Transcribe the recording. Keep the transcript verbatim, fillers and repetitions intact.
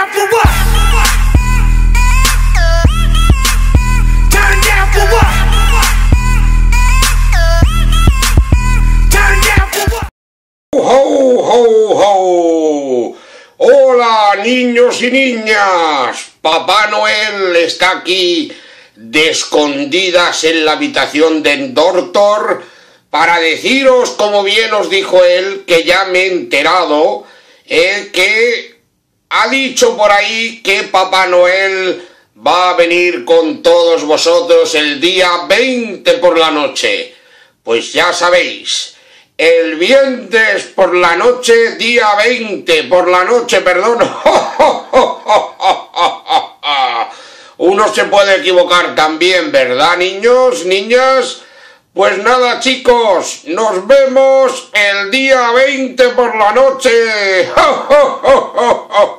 down for what? Turn down for what? Turn down for what? ¡Ho, ho, ho! ¡Hola, niños y niñas! Papá Noel está aquí de escondidas en la habitación del doctor para deciros, como bien os dijo él, que ya me he enterado, eh, que ha dicho por ahí que Papá Noel va a venir con todos vosotros el día veinte por la noche. Pues ya sabéis, el viernes por la noche, día veinte por la noche, perdón. Uno se puede equivocar también, ¿verdad, niños, niñas? Pues nada, chicos, nos vemos el día veinte por la noche.